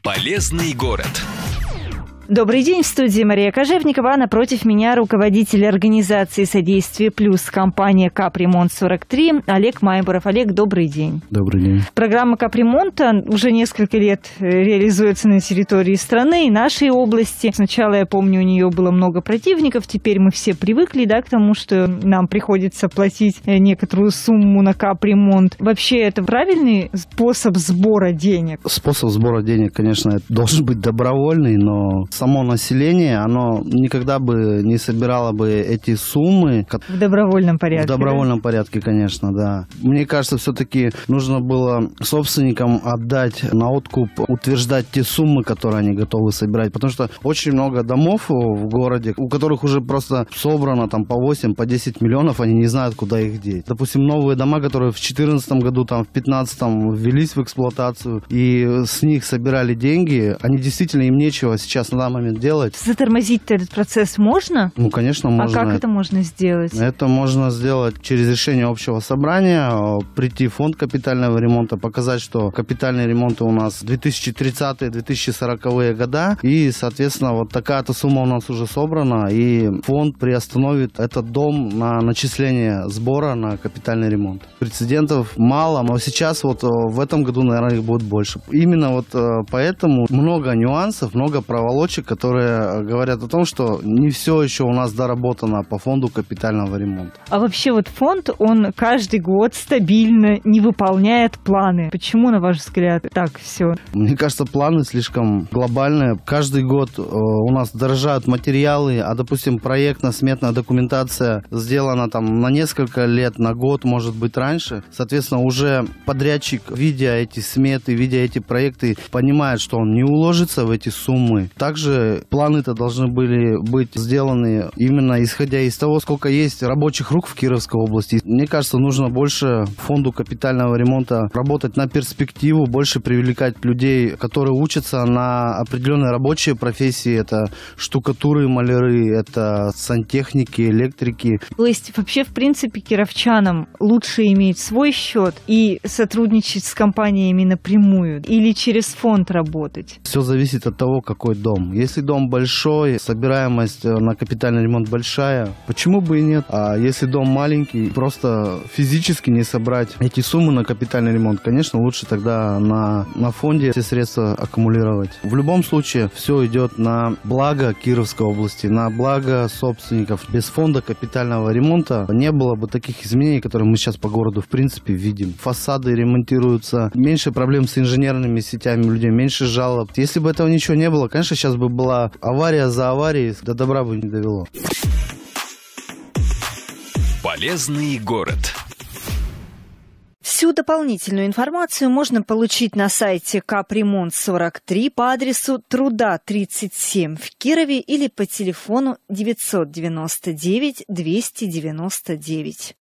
Полезный город. Добрый день, в студии Мария Кожевникова, а напротив меня руководитель организации «Содействие плюс» компания «Капремонт-43» Олег Майбуров. Олег, добрый день. Добрый день. Программа капремонта уже несколько лет реализуется на территории страны и нашей области. Сначала, я помню, у нее было много противников, теперь мы все привыкли, к тому, что нам приходится платить некоторую сумму на капремонт. Вообще, это правильный способ сбора денег? Способ сбора денег, конечно, должен быть добровольный, но само население, оно никогда бы не собирало бы эти суммы. В добровольном порядке? В добровольном порядке, конечно, да. Мне кажется, все-таки нужно было собственникам отдать на откуп, утверждать те суммы, которые они готовы собирать. Потому что очень много домов в городе, у которых уже просто собрано там по 8, по 10 миллионов, они не знают, куда их деть. Допустим, новые дома, которые в 2014 году, там, в 2015 ввелись в эксплуатацию, и с них собирали деньги, они действительно, им нечего сейчас на данный момент делать. Затормозить-то этот процесс можно? Ну, конечно, можно. А как это можно сделать? Это можно сделать через решение общего собрания, прийти в фонд капитального ремонта, показать, что капитальные ремонты у нас 2030-2040 года, и, соответственно, вот такая-то сумма у нас уже собрана, и фонд приостановит этот дом на начисление сбора на капитальный ремонт. Прецедентов мало, но сейчас вот в этом году, наверное, их будет больше. Именно вот поэтому много нюансов, много проволочек, которые говорят о том, что не все еще у нас доработано по фонду капитального ремонта. А вообще вот фонд, он каждый год стабильно не выполняет планы. Почему, на ваш взгляд, так все? Мне кажется, планы слишком глобальные. Каждый год у нас дорожают материалы, а, допустим, проектно-сметная документация сделана там на несколько лет, на год, может быть, раньше. Соответственно, уже подрядчик, видя эти сметы, видя эти проекты, понимает, что он не уложится в эти суммы. Также планы-то должны были быть сделаны именно исходя из того, сколько есть рабочих рук в Кировской области. Мне кажется, нужно больше фонду капитального ремонта работать на перспективу, больше привлекать людей, которые учатся на определенные рабочие профессии. Это штукатуры, маляры, это сантехники, электрики. То есть вообще, в принципе, кировчанам лучше иметь свой счет и сотрудничать с компаниями напрямую или через фонд работать? Все зависит от того, какой дом. Если дом большой, собираемость на капитальный ремонт большая, почему бы и нет? А если дом маленький, просто физически не собрать эти суммы на капитальный ремонт, конечно, лучше тогда на фонде все средства аккумулировать. В любом случае, все идет на благо Кировской области, на благо собственников. Без фонда капитального ремонта не было бы таких изменений, которые мы сейчас по городу в принципе видим. Фасады ремонтируются, меньше проблем с инженерными сетями людей, меньше жалоб. Если бы этого ничего не было, конечно, сейчас бы была авария за аварией, до добра бы не довело. Полезный город. Всю дополнительную информацию можно получить на сайте Капремонт-43 по адресу Труда 37 в Кирове или по телефону 999 299.